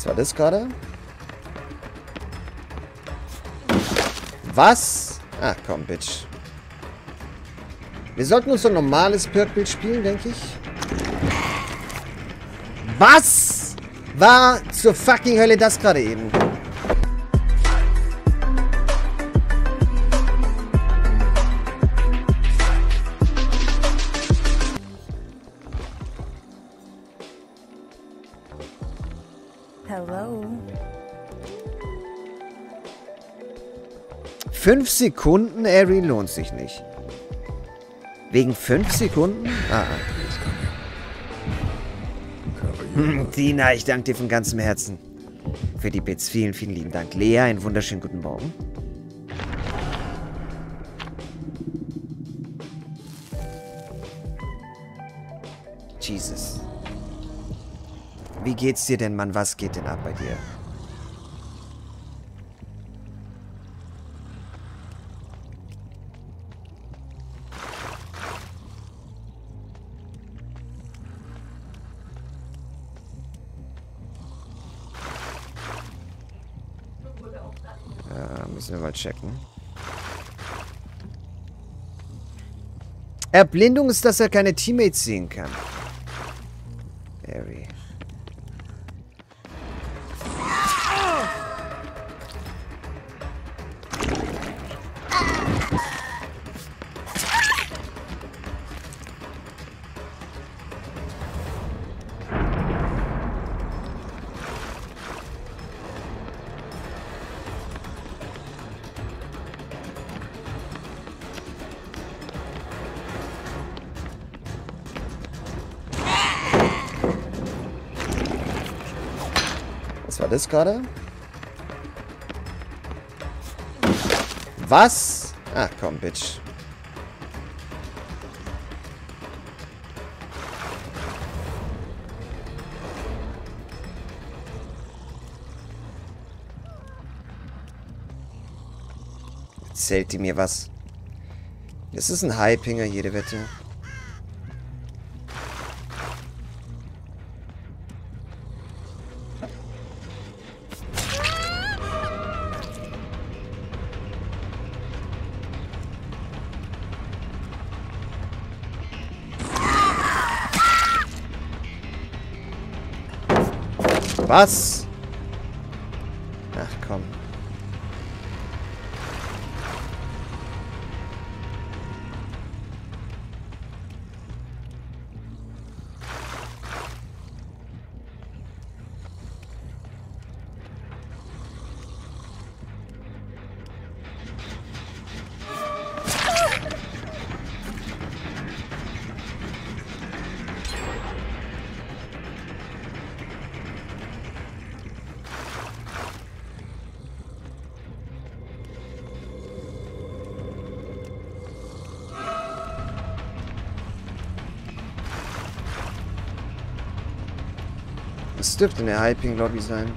Was war das gerade? Was? Ach komm, Bitch. Wir sollten uns so ein normales Perkbild spielen, denke ich. Was war zur fucking Hölle das gerade eben? Hello. 5 Sekunden, Ari, lohnt sich nicht. Wegen 5 Sekunden? Ah. Tina, ich danke dir von ganzem Herzen für die Bits. Vielen, vielen lieben Dank. Lea, einen wunderschönen guten Morgen. Jesus. Wie geht's dir denn, Mann? Was geht denn ab bei dir? Ja, müssen wir mal checken. Erblindung ist, dass er keine Teammates sehen kann. Harry. Was war das gerade? Was? Ach komm, Bitch. Erzählt die mir was? Das ist ein Hypinger, jede Wette. Was? Ach komm. Das dürfte eine Hyping-Lobby sein.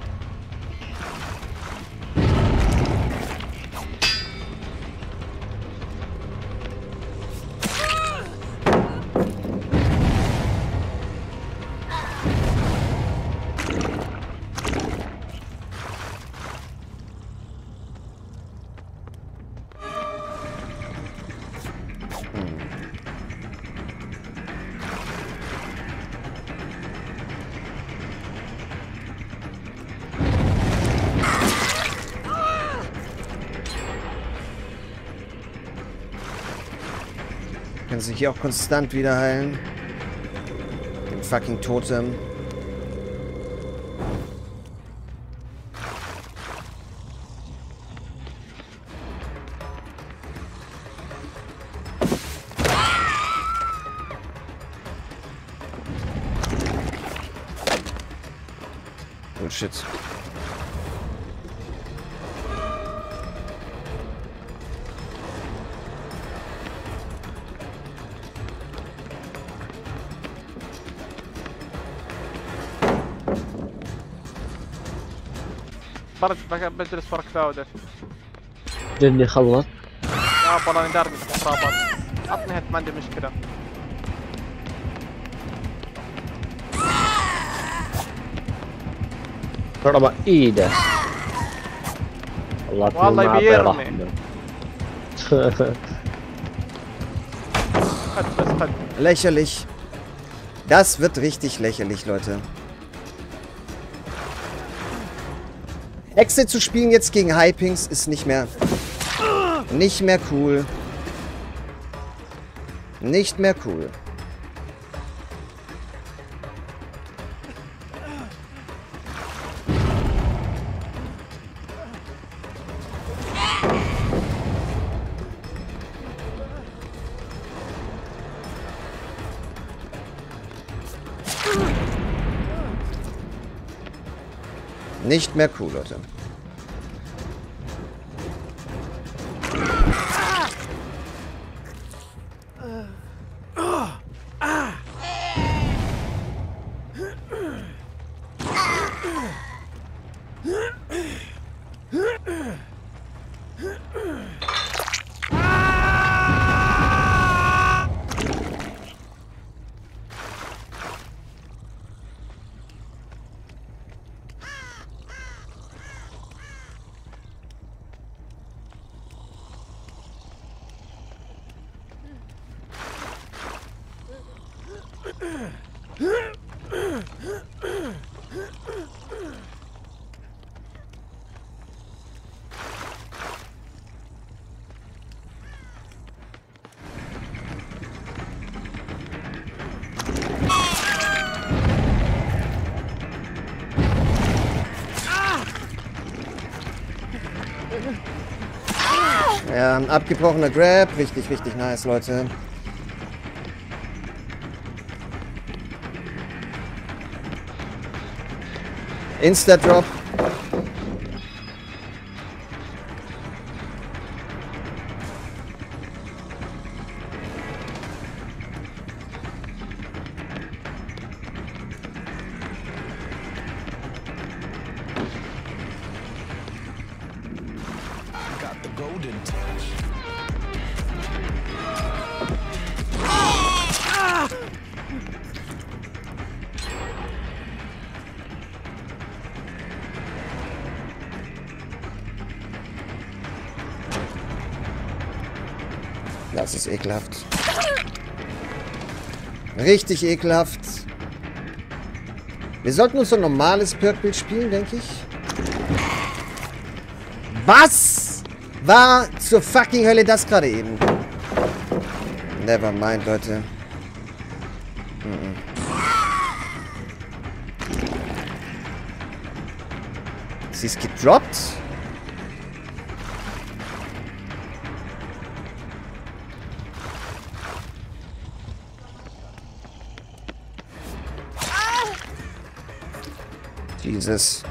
Kann sich hier auch konstant wieder heilen. Den fucking Totem. Bullshit. فرج بدرس فرق ثاودر لاني خلص يا والله انا داري اصابات عطني هات ما عندي مشكله ضرب ايده الله والله ما يبيرني. خد بس خد. Lächerlich. Das wird richtig lächerlich, Leute. Exit zu spielen jetzt gegen Hypings ist nicht mehr cool. Nicht mehr cool. Nicht mehr cool, Leute. Ja, ein abgebrochener Grab. Richtig, richtig nice, Leute. Insta-Drop. Das ist ekelhaft. Richtig ekelhaft. Wir sollten uns so ein normales Perkbild spielen, denke ich. Was war zur fucking Hölle das gerade eben? Never mind, Leute. Sie ist gedroppt. Jesus.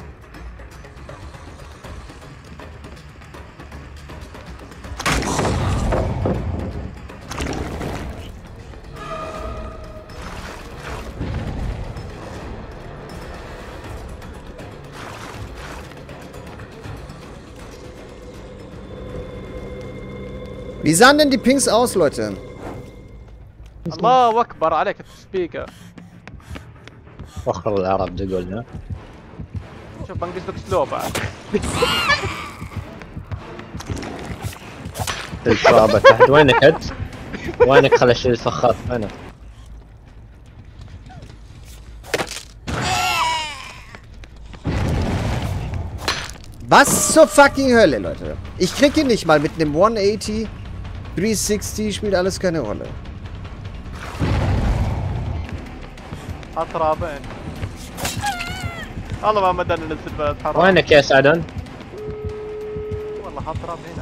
Wie sahen denn die Pings aus, Leute? الله اكبر عليك السبيكر. فخر العرب تقول ها. شوف بنقص لك سلو بعد. الترابة تحت وينك انت؟ وينك خل اشيل الفخار وينك؟ Was zur fucking Hölle, Leute? Ich krieg ihn nicht mal mit einem 180. 360 spielt alles keine Rolle. اطرابين. والله ما مدى ننزل بلد حرام. وينك يا سعدان؟ والله اطراب هنا.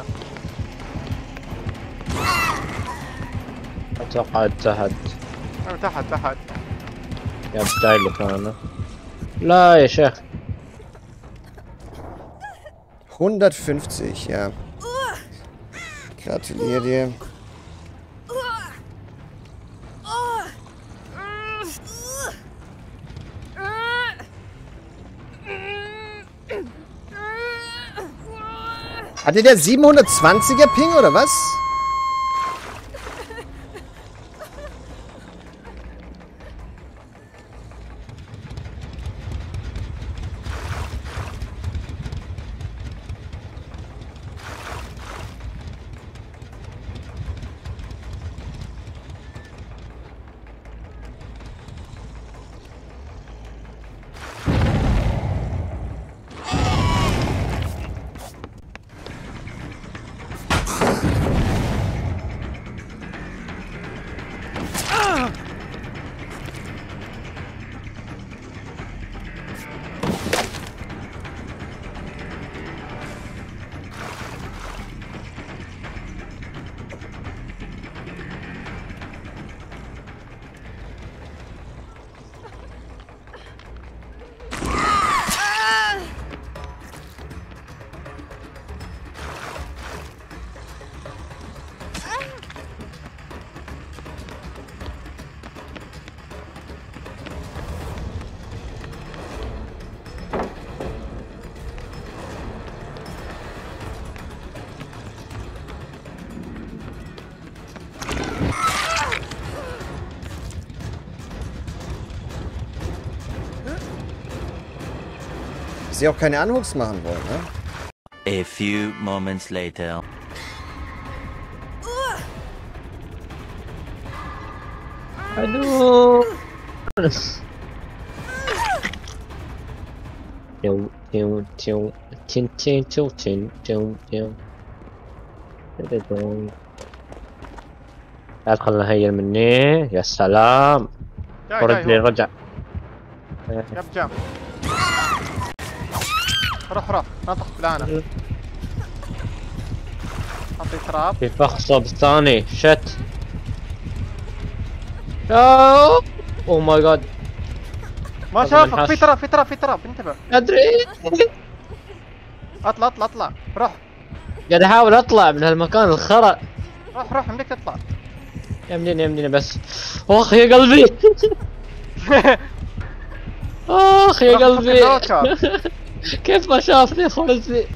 اتوقع تحت. تحت تحت. يا بتايلك انا. لا يا شيخ. 150, ja. Gratuliere dir. Hatte der 720er Ping oder was? sie auch keine Anwuchs machen wollen, ne? A few moments later. Hallo. Tium, tium, tium, tin, tin, tium, tin, tium, tium. لا تخلنا هيل مني يا سلام. جاي ورد لي هو. رجع. يب جام. روح نطق بلانا. اعطي تراب. في فخصة بالثاني شت. اوه ماي جاد. ما شافك. في تراب انتبه. ادري. اطلع روح. قاعد احاول اطلع من هالمكان الخرا. روح عندك اطلع. يمديني بس. اخ يا قلبي. اخ يا قلبي. كيف ما شافني خرزي.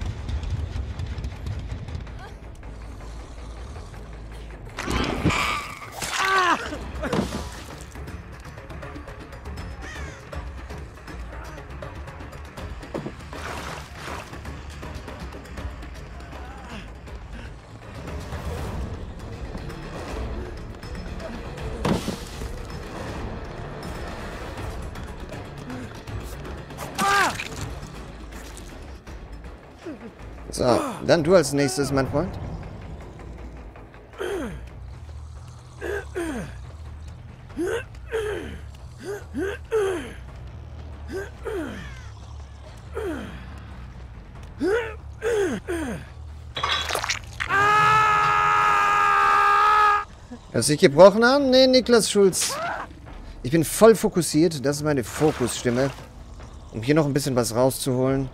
So, dann du als nächstes, mein Freund. Dass ich gebrochen haben? Nee, Niklas Schulz. Ich bin voll fokussiert. Das ist meine Fokusstimme. Um hier noch ein bisschen was rauszuholen.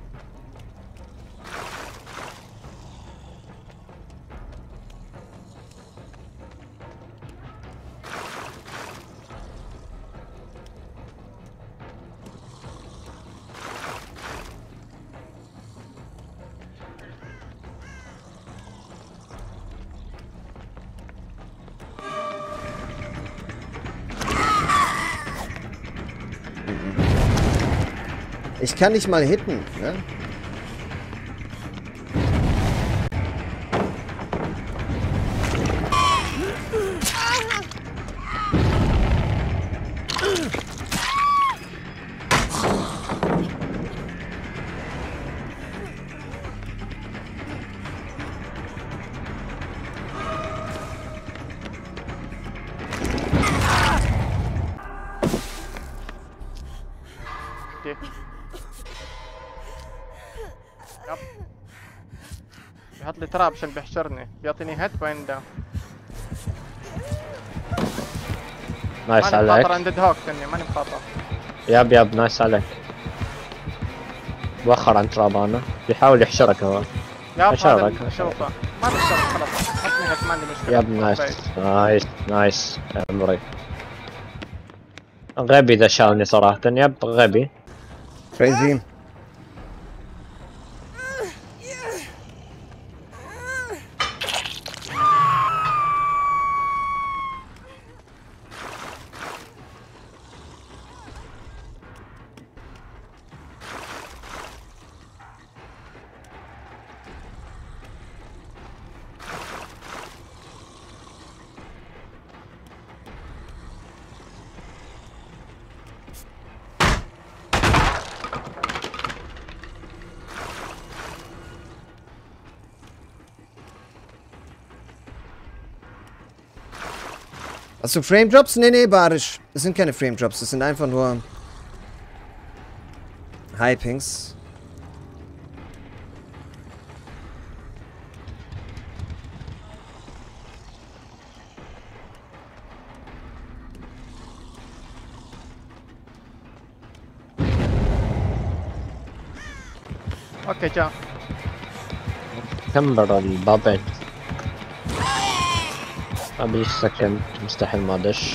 Ich kann nicht mal hitten, ne? بيحط لي تراب عشان بيحشرني. بيعطيني هيد وين ده. نايس ماني مخاطر عليك. عند الهوك تاني. ماني مخاطر. ياب نايس عليك. وخر عن تراب انا. بيحاول يحشرك هو. ياب أشارك. هذا شوفه. ما تحشرك خلاص. حطني هيك ما عندي مشكلة. ياب نايس عمري. غبي ذا شاوني صراحة. ياب غبي. Crazy. Hast du Frame Drops? Nee, Barisch. Das sind keine Frame Drops, das sind einfach nur Hypings. اوكي جاء. كمبر البابين. ابي سكن مستحيل ما دش.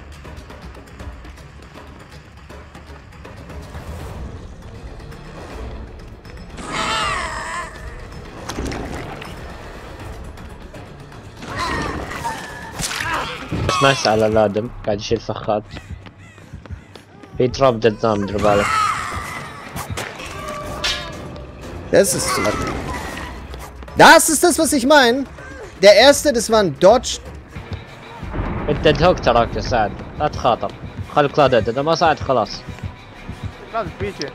بس نايس على الادم قاعد يشيل فخات. في تراب قدام دير بالك. Das ist zum Beispiel. Das ist das, was ich meine. Der erste, das war ein Dodge. انت انتهك تراك يا سعد لا تخاطر خليك قادة اذا ما صعد خلاص لازم بيجي.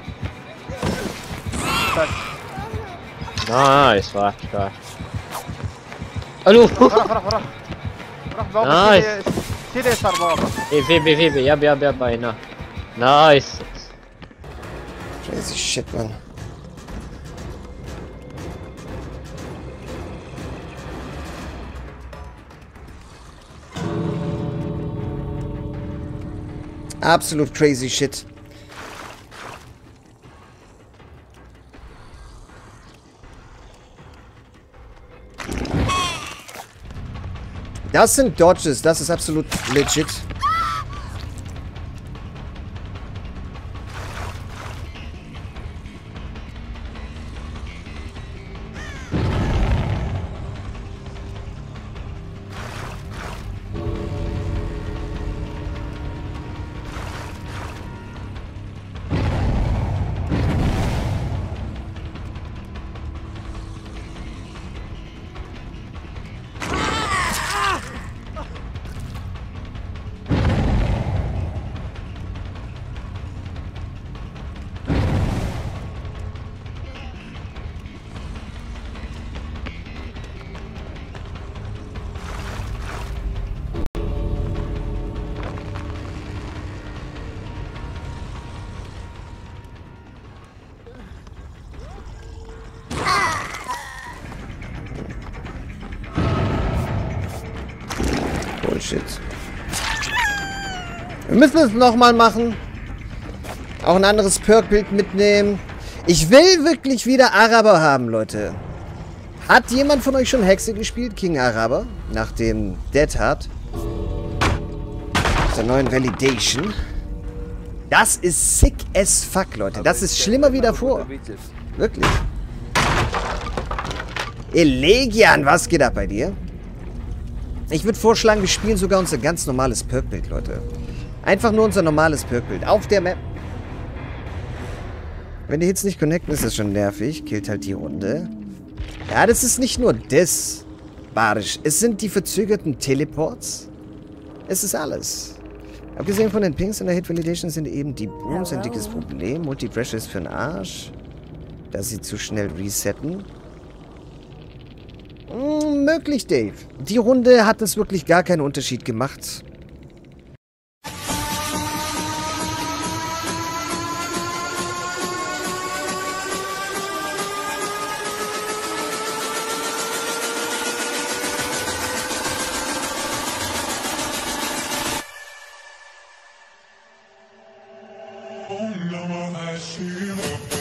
بس. نايس واحد واحد الو روح بابا. نايس. سيدي يسار بابا. في يب هنا نايس Crazy shit, Mann. Absolut crazy shit. Das sind Dodges, das ist absolut legit. Bullshit. Wir müssen es nochmal machen. Auch ein anderes Perk-Bild mitnehmen. Ich will wirklich wieder Araber haben, Leute. Hat jemand von euch schon Hexe gespielt? King Araber? Nach dem Dead Hard. Der neuen Validation. Das ist sick as fuck, Leute. Das ist schlimmer wie davor. Wirklich. Elegian, was geht ab bei dir? Ich würde vorschlagen, wir spielen sogar unser ganz normales Perk-Bild, Leute. Einfach nur unser normales Perk-Bild. Auf der Map. Wenn die Hits nicht connecten, ist das schon nervig. Killt halt die Runde. Ja, das ist nicht nur das, Barisch. Es sind die verzögerten Teleports. Es ist alles. Abgesehen von den Pings in der Hit-Validation sind eben die Booms ein dickes Problem. Multi-Pressure ist für den Arsch. Da sie zu schnell resetten. Möglich, Dave. Die Runde hat es wirklich gar keinen Unterschied gemacht. Om Namah Shivaya.